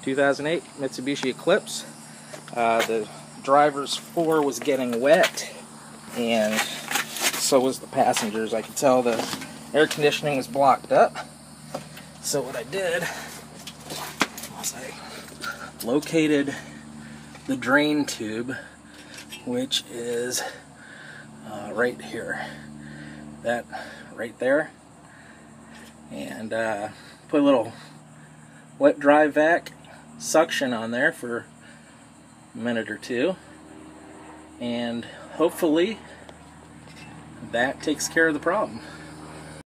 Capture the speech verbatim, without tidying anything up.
two thousand eight Mitsubishi Eclipse. Uh, the driver's floor was getting wet, and so was the passengers. I could tell the air conditioning was blocked up. So what I did was I located the drain tube, which is uh, right here, that right there, and uh, put a little wet dry vac suction on there for a minute or two, and hopefully that takes care of the problem.